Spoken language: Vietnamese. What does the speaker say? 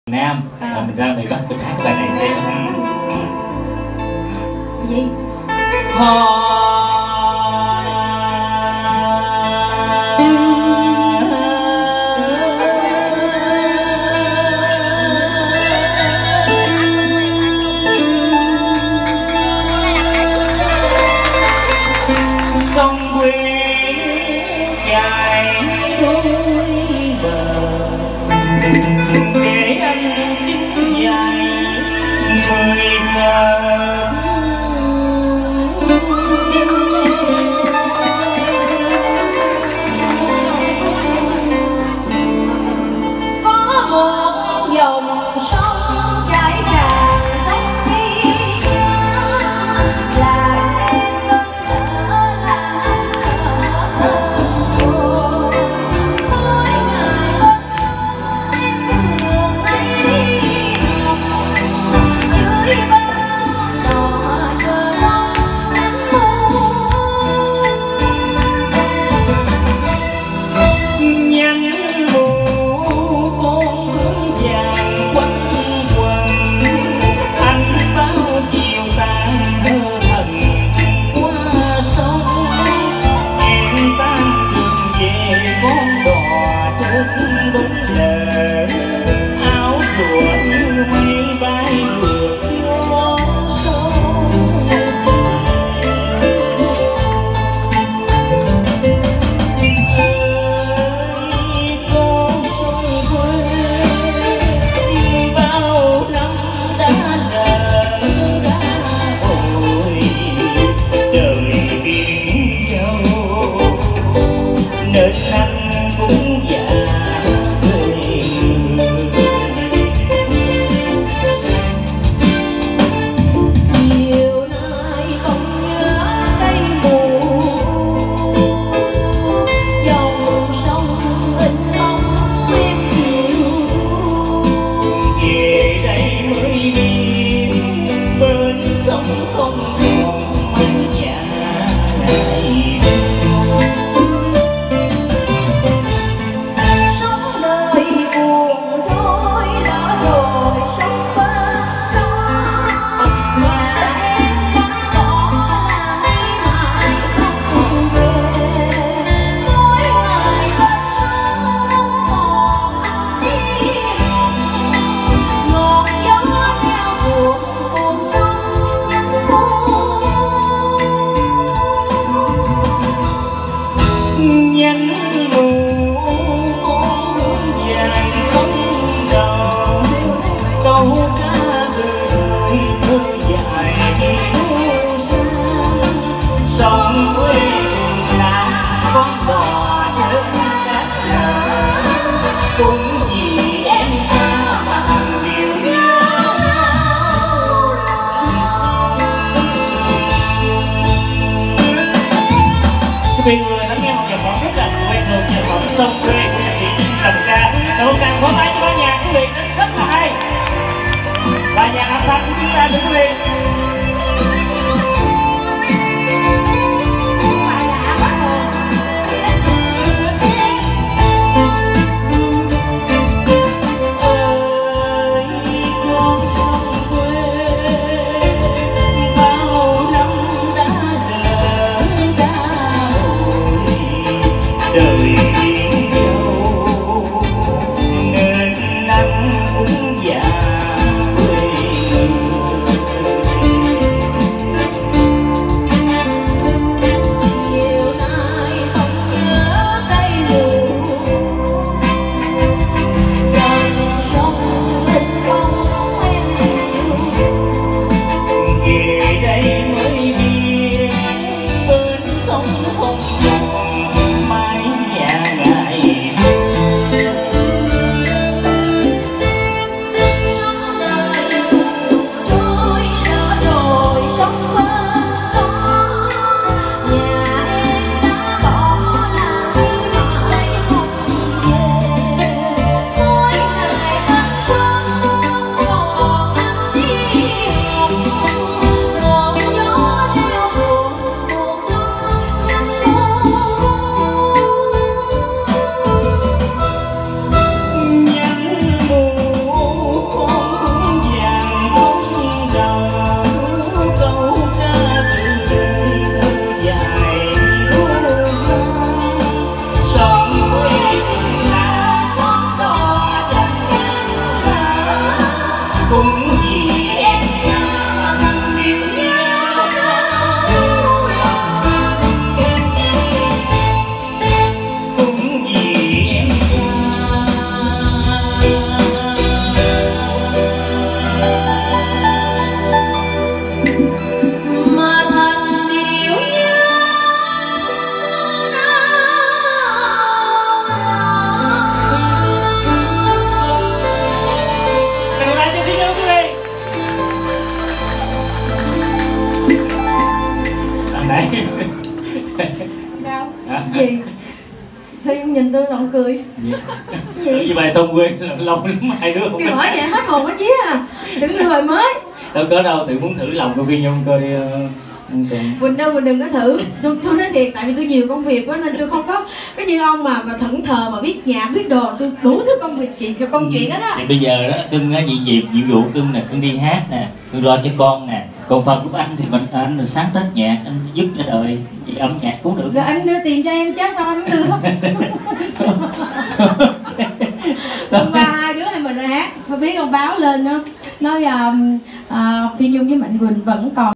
Nam. Mình ra miền Bắc mình hát bài này xem. Gì? Sông quê dài đôi bờ để anh chính dài mười ngờ. Có một dòng sông chảy tràn khắp thiên涯, là nên anh cũng già quê chiều nay không nhớ cây mù, dòng sông in bóng em chiều về đây mới biết bên sông không còn mái nhà này. Nhánh mù con vàng không đầu, câu cá bơi thơ dài yêu xa. Sông quê là con bò trên cát nở, cũng vì em xa mà điều nhau. Quý vị người lắng nghe một nhạc phẩm rất là quen thuộc, nhạc phẩm Sông quê của nhạc sĩ Trần Ca. Một tràng pháo tay cho ban nhạc quý vị, rất là hay. Và nhạc âm thanh của chúng ta thưa quý vị. Đời biển dâu nên anh cũng già quê người. cũng vì em xa điều nhau, cũng vì em mà thành điều nhau. Mình lại cho tiếng yêu quý vị. Anh này. Sao? Gì? Sao em nhìn tôi nọng cười? Gì bài sông quê lâu lắm hai đứa không Kìa hỏi vậy hết hồn hết vía à. Đừng nghe bài mới. đâu có đâu, thì muốn thử lòng của Phi Nhung coi đi. Quỳnh đâu, Quỳnh đừng có thử. Tôi nói thiệt, tại vì tôi nhiều công việc quá nên tôi không có cái như ông mà thẫn thờ mà viết nhạc viết đồ. Tôi đủ thứ công việc công chuyện hết á. Thì bây giờ đó cưng á, nhiệm vụ cưng nè, cưng đi hát nè, cưng lo cho con nè, còn phần của anh thì anh là sáng tác nhạc, anh giúp cho đời thì âm nhạc cũng được. Rồi anh đưa tiền cho em chứ sao anh không đưa? Hôm qua hai đứa hay mình hát, có biết ông báo lên đó nói Phi Nhung với Mạnh Quỳnh vẫn còn